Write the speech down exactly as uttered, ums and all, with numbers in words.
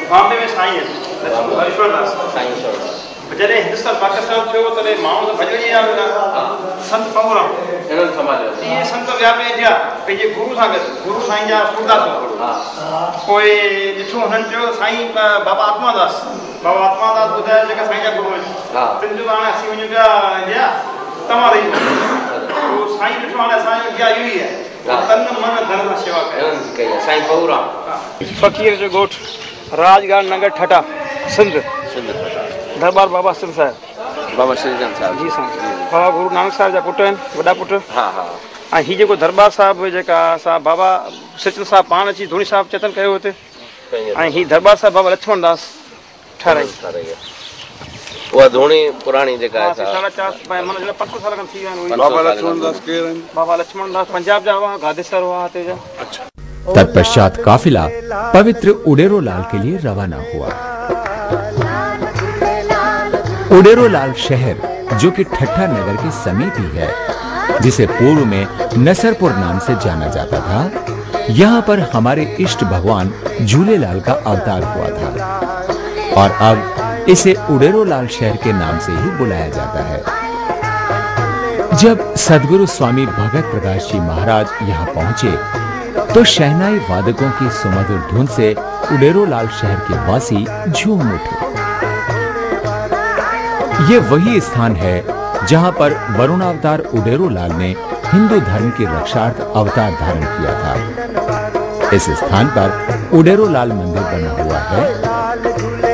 बॉम्बे में साईं ईश्वरदास साईं ईश्वरदास जॾहिं हिंदुस्तान पाकिस्तान थियो तॾहिं माण्हू त भॼणी विया संत पवराम हिननि संभालियो इहे संत विया पे इंडिया पंहिंजे गुरू सां गॾु गुरू साईं जा सूरदास हा पोइ ॾिठो हुननि चयो साईं बाबा आत्मादास बाबा आत्मादास ॿुधायो जेका साईं जा गुरू आहिनि हा तिन जो हाणे असीं वञूं पिया इंडिया तव्हां रही पोइ साईं ॾिठो हाणे असांजो इंडिया इहो ई आहे तन मन धन सां शेवा कयो साईं पवराम फ़कीर जो ॻोठु राजगाड़ नगर ठटा सिंध सिंध दरबार बाबा सिंध साहिब बाबा श्रीचंद साहिब जी साईं बाबा गुरु नानक साहिब जा पुट आहिनि वॾा पुट हा हा ऐं हीअ जेको दरबार साहिब जेका असां बाबा श्रीचंद साहिब पाण अची धूणी साहिब चेतन कयो हुते ऐं हीअ दरबार साहिब बाबा लक्ष्मण दास ठाराई उहा धूणी पुराणी जेका आहे साढा चारि माना पंज साल खनि थी विया आहिनि बाबा लक्ष्मण दास केरु आहिनि बाबा लक्ष्मण दास पंजाब जा हुआ गादेसर हुआ हिते जा तत्पश्चात काफिला पवित्र उडेरो लाल के लिए रवाना हुआ। उडेरो लाल शहर जो कि ठट्टा नगर के समीप ही है, जिसे पूर्व में नसरपुर नाम से जाना जाता था, यहाँ पर हमारे इष्ट भगवान झूलेलाल का अवतार हुआ था और अब इसे उडेरो लाल शहर के नाम से ही बुलाया जाता है। जब सदगुरु स्वामी भगत प्रकाश जी महाराज यहाँ पहुंचे तो शहनाई वादकों की सुमधुर धुन से उडेरो लाल शहर के वासी झूम उठे। ये वही स्थान है जहां पर वरुणावतार उडेरो लाल ने हिंदू धर्म की रक्षार्थ अवतार धारण किया था। इस स्थान पर उडेरो लाल मंदिर बना हुआ है